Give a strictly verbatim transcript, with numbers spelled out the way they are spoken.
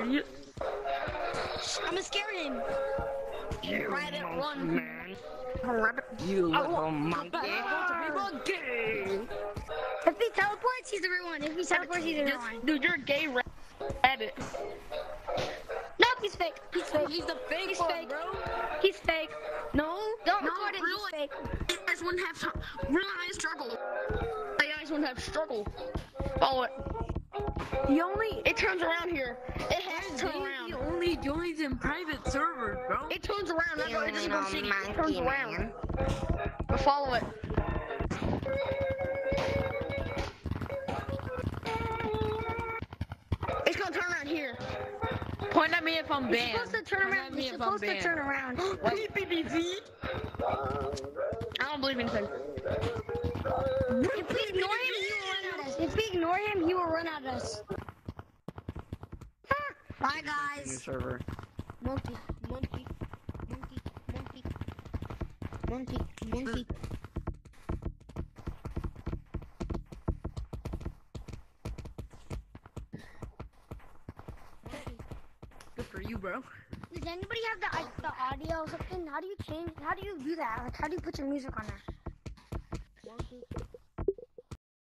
idiot. I'm gonna scare him. You Rabbit, run. man. Rabbit, you little monkey. monkey. If he teleports, he's the real one. If he teleports, he's the real one. Dude, you're a gay rabbit. Nope, he's fake. He's fake. He's the fake He's one, fake. bro. He's fake. No, don't No, record it. real He's fake. You guys wouldn't have to, real guys struggle. You guys wouldn't have struggle. Follow it. He only It turns around here. It has to turn he around. only joins in private servers, bro. It turns around. That's why it doesn't go little shitty. It monkey turns around. man. But follow it. It's gonna turn around here. Point at me if I'm You're banned. supposed to turn Point around. at me You're if I'm supposed to banned. turn around. Beep, beep, beep, beep. I don't believe anything. If we ignore him, he will run at us. If we ignore him, he will run at us. Bye, New guys. server. Monkey, monkey, monkey, monkey, monkey, monkey. Good for you, bro. Does anybody have the like, the audio or something? How do you change? How do you do that? Like, how do you put your music on there? Monkey.